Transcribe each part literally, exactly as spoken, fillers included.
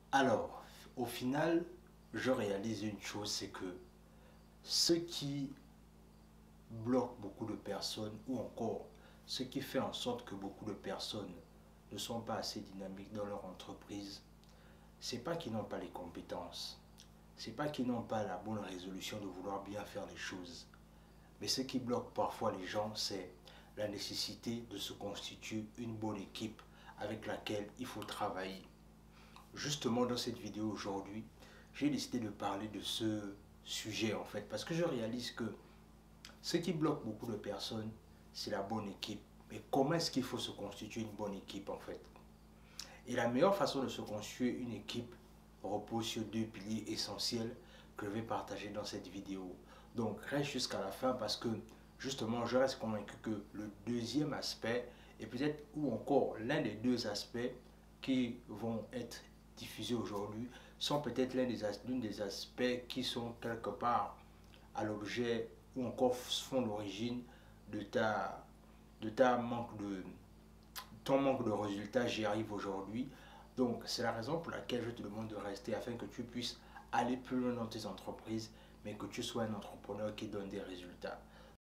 Alors, au final, je réalise une chose, c'est que ce qui bloque beaucoup de personnes, ou encore ce qui fait en sorte que beaucoup de personnes ne sont pas assez dynamiques dans leur entreprise, c'est pas qu'ils n'ont pas les compétences, c'est pas qu'ils n'ont pas la bonne résolution de vouloir bien faire les choses, mais ce qui bloque parfois les gens, c'est la nécessité de se constituer une bonne équipe avec laquelle il faut travailler. Justement, dans cette vidéo aujourd'hui, j'ai décidé de parler de ce sujet en fait, parce que je réalise que ce qui bloque beaucoup de personnes, c'est la bonne équipe. Mais comment est-ce qu'il faut se constituer une bonne équipe en fait? Et la meilleure façon de se constituer une équipe repose sur deux piliers essentiels que je vais partager dans cette vidéo. Donc reste jusqu'à la fin parce que justement je reste convaincu que le deuxième aspect et peut-être ou encore l'un des deux aspects qui vont être diffusés aujourd'hui sont peut-être l'un des, l'un des aspects qui sont quelque part à l'objet ou encore font l'origine de ta, de ta manque de ton manque de résultats. J'y arrive aujourd'hui. Donc c'est la raison pour laquelle je te demande de rester afin que tu puisses aller plus loin dans tes entreprises, mais que tu sois un entrepreneur qui donne des résultats.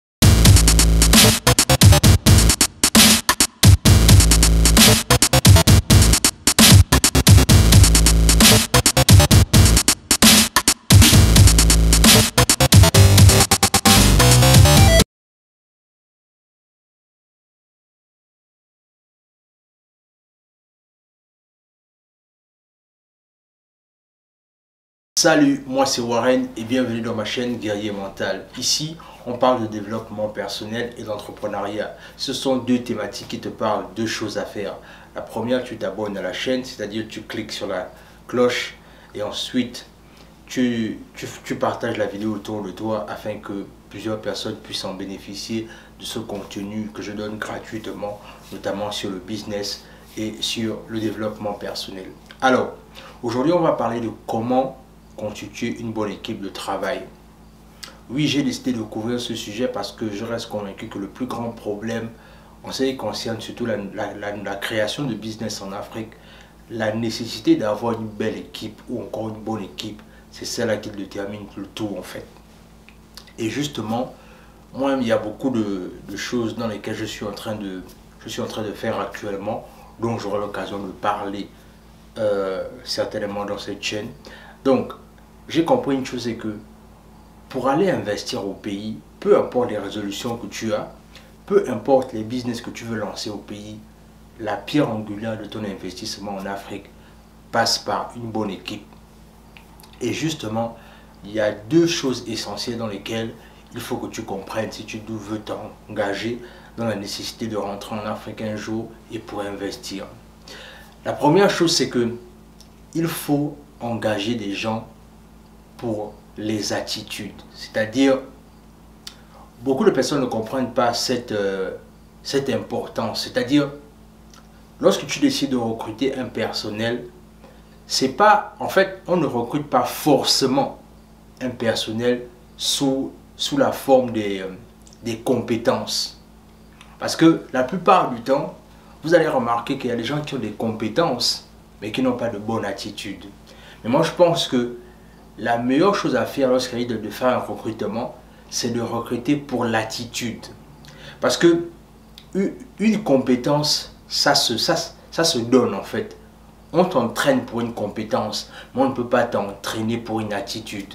Salut, moi c'est Warren et bienvenue dans ma chaîne Guerrier Mental. Ici, on parle de développement personnel et d'entrepreneuriat. Ce sont deux thématiques qui te parlent de choses à faire. La première, tu t'abonnes à la chaîne, c'est-à-dire tu cliques sur la cloche et ensuite tu, tu, tu partages la vidéo autour de toi afin que plusieurs personnes puissent en bénéficier de ce contenu que je donne gratuitement, notamment sur le business et sur le développement personnel. Alors, aujourd'hui, on va parler de comment constituer une bonne équipe de travail. Oui, j'ai décidé de couvrir ce sujet parce que je reste convaincu que le plus grand problème en ce qui concerne surtout la, la, la, la création de business en Afrique, la nécessité d'avoir une belle équipe ou encore une bonne équipe, c'est celle-là qui détermine le tout en fait. Et justement, moi, il y a beaucoup de, de choses dans lesquelles je suis en train de, je suis en train de faire actuellement, dont j'aurai l'occasion de parler euh, certainement dans cette chaîne. Donc, j'ai compris une chose, c'est que pour aller investir au pays, peu importe les résolutions que tu as, peu importe les business que tu veux lancer au pays, la pierre angulaire de ton investissement en Afrique passe par une bonne équipe. Et justement, il y a deux choses essentielles dans lesquelles il faut que tu comprennes si tu veux t'engager dans la nécessité de rentrer en Afrique un jour et pour investir. La première chose, c'est que il faut engager des gens pour les attitudes. C'est-à-dire, beaucoup de personnes ne comprennent pas cette, euh, cette importance. C'est-à-dire, lorsque tu décides de recruter un personnel, c'est pas, en fait, on ne recrute pas forcément un personnel sous, sous la forme des, euh, des compétences. Parce que la plupart du temps, vous allez remarquer qu'il y a des gens qui ont des compétences, mais qui n'ont pas de bonne attitude. Mais moi, je pense que la meilleure chose à faire lorsqu'il s'agit de, de faire un recrutement, c'est de recruter pour l'attitude. Parce que une, une compétence, ça se, ça, ça se donne en fait. On t'entraîne pour une compétence, mais on ne peut pas t'entraîner pour une attitude.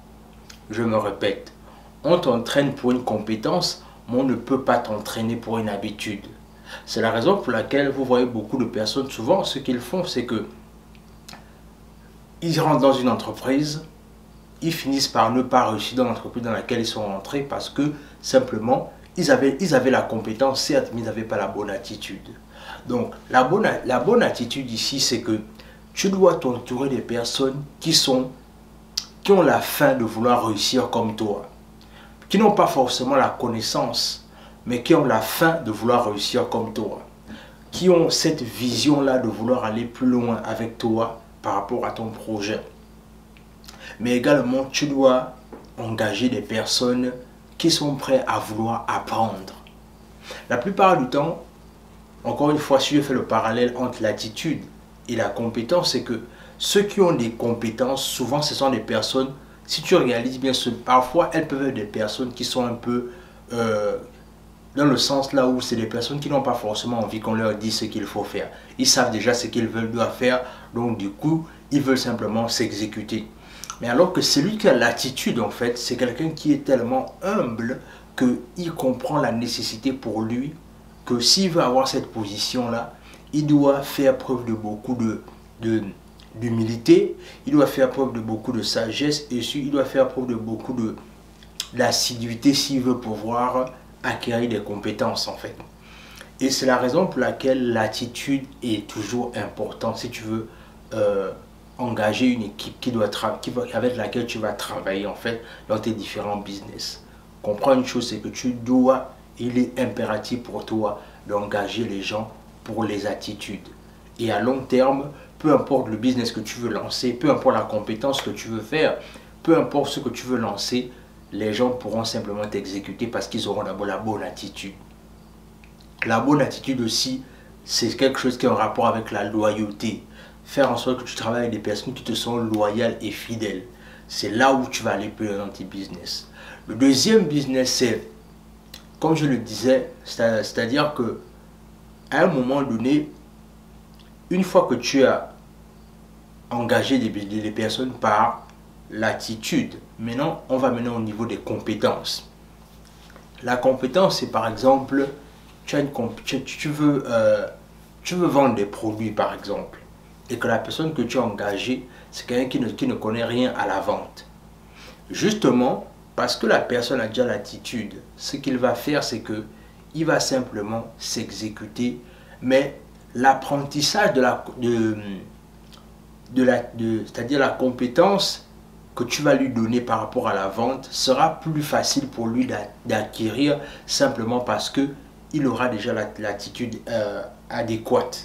Je me répète, on t'entraîne pour une compétence, mais on ne peut pas t'entraîner pour une habitude. C'est la raison pour laquelle vous voyez beaucoup de personnes, souvent ce qu'ils font, c'est que ils rentrent dans une entreprise, ils finissent par ne pas réussir dans l'entreprise dans laquelle ils sont rentrés parce que simplement, ils avaient, ils avaient la compétence, certes, mais ils n'avaient pas la bonne attitude. Donc, la bonne, la bonne attitude ici, c'est que tu dois t'entourer des personnes qui, sont, qui ont la faim de vouloir réussir comme toi, qui n'ont pas forcément la connaissance, mais qui ont la faim de vouloir réussir comme toi, qui ont cette vision-là de vouloir aller plus loin avec toi par rapport à ton projet. Mais également, tu dois engager des personnes qui sont prêtes à vouloir apprendre. La plupart du temps, encore une fois, si je fais le parallèle entre l'attitude et la compétence, c'est que Ceux qui ont des compétences, souvent ce sont des personnes, si tu réalises bien, ce, parfois elles peuvent être des personnes qui sont un peu euh, dans le sens là où c'est des personnes qui n'ont pas forcément envie qu'on leur dise ce qu'il faut faire. Ils savent déjà ce qu'ils veulent doivent faire, donc du coup, ils veulent simplement s'exécuter. Mais alors que celui qui a l'attitude, en fait, c'est quelqu'un qui est tellement humble qu'il comprend la nécessité pour lui que s'il veut avoir cette position-là, il doit faire preuve de beaucoup de, de, d'humilité, il doit faire preuve de beaucoup de sagesse et il doit faire preuve de beaucoup de, d'assiduité s'il veut pouvoir acquérir des compétences en fait. Et c'est la raison pour laquelle l'attitude est toujours importante si tu veux euh, engager une équipe qui doit qui va, avec laquelle tu vas travailler en fait dans tes différents business. Comprends une chose, c'est que tu dois, il est impératif pour toi d'engager les gens pour les attitudes. Et à long terme, peu importe le business que tu veux lancer, peu importe la compétence que tu veux faire, peu importe ce que tu veux lancer, les gens pourront simplement t'exécuter parce qu'ils auront d'abord la bonne attitude. La bonne attitude aussi, c'est quelque chose qui est en rapport avec la loyauté. Faire en sorte que tu travailles avec des personnes qui te sont loyales et fidèles. C'est là où tu vas aller plus dans tes business. Le deuxième business, c'est, comme je le disais, c'est-à-dire que à un moment donné, une fois que tu as engagé des, des personnes par l'attitude, maintenant, on va mener au niveau des compétences. La compétence, c'est par exemple, tu, as une, tu, tu, veux, euh, tu veux vendre des produits, par exemple, et que la personne que tu as engagée, c'est quelqu'un qui ne, qui ne connaît rien à la vente. Justement, parce que la personne a déjà l'attitude, ce qu'il va faire, c'est que il va simplement s'exécuter, mais l'apprentissage de la, de, de la, de, c'est-à-dire la compétence que tu vas lui donner par rapport à la vente sera plus facile pour lui d'acquérir simplement parce que il aura déjà l'attitude euh, adéquate.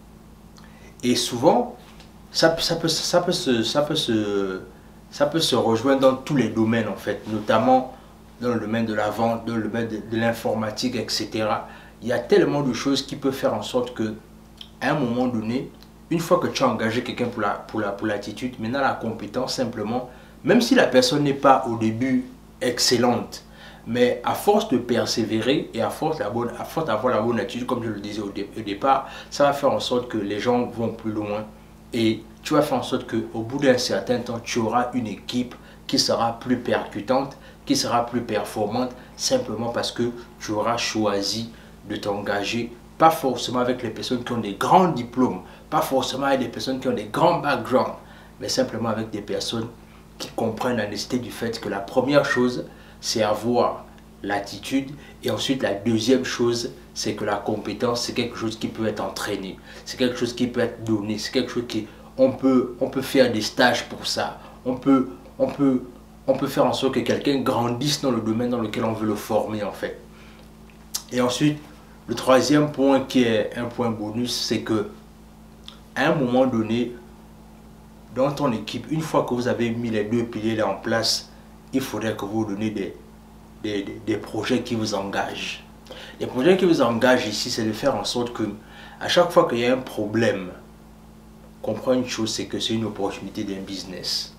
Et souvent, ça, ça, peut, ça, peut se, ça, peut se, ça peut se rejoindre dans tous les domaines en fait, notamment dans le domaine de la vente, dans le domaine de, de l'informatique, et cetera. Il y a tellement de choses qui peuvent faire en sorte que, à un moment donné, une fois que tu as engagé quelqu'un pour la, pour la, pour l'attitude, maintenant la compétence simplement, même si la personne n'est pas au début excellente, mais à force de persévérer et à force d'avoir la bonne attitude, comme je le disais au, dé, au départ, ça va faire en sorte que les gens vont plus loin et tu vas faire en sorte qu'au bout d'un certain temps, tu auras une équipe qui sera plus percutante, qui sera plus performante, simplement parce que tu auras choisi de t'engager, pas forcément avec les personnes qui ont des grands diplômes, pas forcément avec des personnes qui ont des grands backgrounds, mais simplement avec des personnes qui comprennent la nécessité du fait que la première chose, c'est avoir l'attitude, et ensuite la deuxième chose, c'est que la compétence, c'est quelque chose qui peut être entraîné, c'est quelque chose qui peut être donné, c'est quelque chose qui, on peut, on peut faire des stages pour ça, on peut, on peut, on peut faire en sorte que quelqu'un grandisse dans le domaine dans lequel on veut le former en fait. Et ensuite, le troisième point qui est un point bonus, c'est que à un moment donné, dans ton équipe, une fois que vous avez mis les deux piliers là en place, il faudrait que vous donniez des, des, des, des projets qui vous engagent. Les projets qui vous engagent ici, c'est de faire en sorte que à chaque fois qu'il y a un problème, comprendre une chose, c'est que c'est une opportunité d'un business.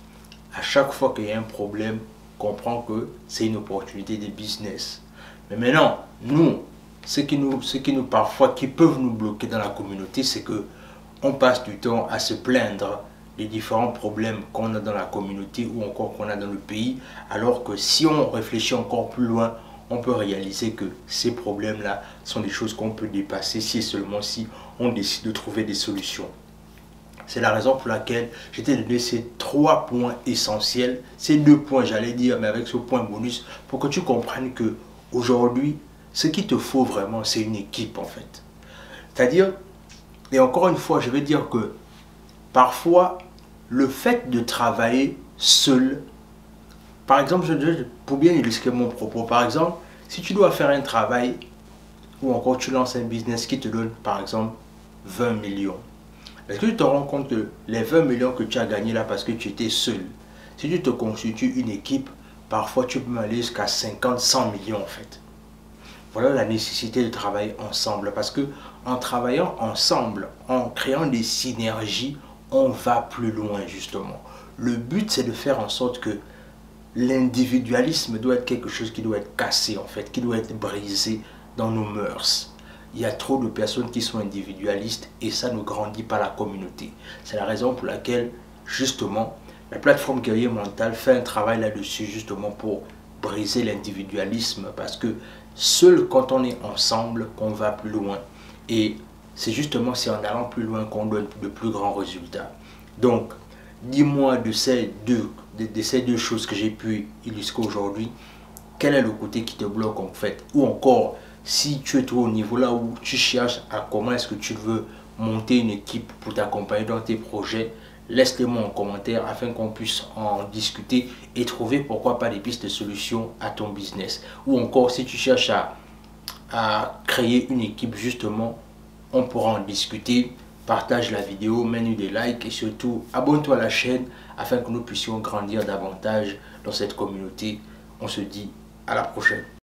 À chaque fois qu'il y a un problème, comprends que c'est une opportunité de business. Mais maintenant, nous, ce qui nous, ce qui nous parfois, qui peuvent nous bloquer dans la communauté, c'est que on passe du temps à se plaindre des différents problèmes qu'on a dans la communauté ou encore qu'on a dans le pays, alors que si on réfléchit encore plus loin, on peut réaliser que ces problèmes-là sont des choses qu'on peut dépasser si et seulement si on décide de trouver des solutions. C'est la raison pour laquelle je t'ai donné ces trois points essentiels, ces deux points j'allais dire, mais avec ce point bonus, pour que tu comprennes que aujourd'hui, ce qu'il te faut vraiment, c'est une équipe en fait. C'est-à-dire, et encore une fois, je vais dire que parfois, le fait de travailler seul, par exemple, je, pour bien illustrer mon propos, par exemple, si tu dois faire un travail ou encore tu lances un business qui te donne par exemple vingt millions, est-ce que tu te rends compte que les vingt millions que tu as gagnés là parce que tu étais seul, si tu te constitues une équipe, parfois tu peux aller jusqu'à cinquante, cent millions en fait. Voilà la nécessité de travailler ensemble parce que en travaillant ensemble, en créant des synergies, on va plus loin justement. Le but, c'est de faire en sorte que l'individualisme doit être quelque chose qui doit être cassé en fait, qui doit être brisé dans nos mœurs. Il y a trop de personnes qui sont individualistes et ça ne grandit pas la communauté. C'est la raison pour laquelle justement la plateforme Guerrier Mental fait un travail là-dessus justement pour briser l'individualisme, parce que seul quand on est ensemble qu'on va plus loin, et c'est justement c'est en allant plus loin qu'on donne de plus grands résultats. Donc dis-moi de ces deux de, de ces deux choses que j'ai pu illustrer aujourd'hui, quel est le côté qui te bloque en fait, ou encore si tu es trop au niveau là où tu cherches à comment est-ce que tu veux monter une équipe pour t'accompagner dans tes projets. Laisse-le-moi en commentaire afin qu'on puisse en discuter et trouver pourquoi pas des pistes de solutions à ton business. Ou encore si tu cherches à, à créer une équipe justement, on pourra en discuter. Partage la vidéo, mets-nous des likes et surtout abonne-toi à la chaîne afin que nous puissions grandir davantage dans cette communauté. On se dit à la prochaine.